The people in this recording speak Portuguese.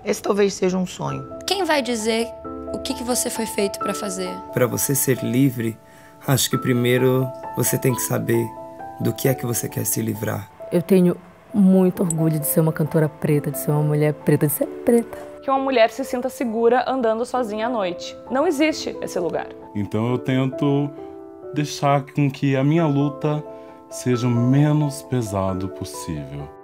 Esse talvez seja um sonho. Quem vai dizer o que você foi feito para fazer? Para você ser livre, acho que primeiro você tem que saber do que é que você quer se livrar. Eu tenho muito orgulho de ser uma cantora preta, de ser uma mulher preta, de ser preta. Que uma mulher se sinta segura andando sozinha à noite. Não existe esse lugar. Então eu tento deixar com que a minha luta seja o menos pesado possível.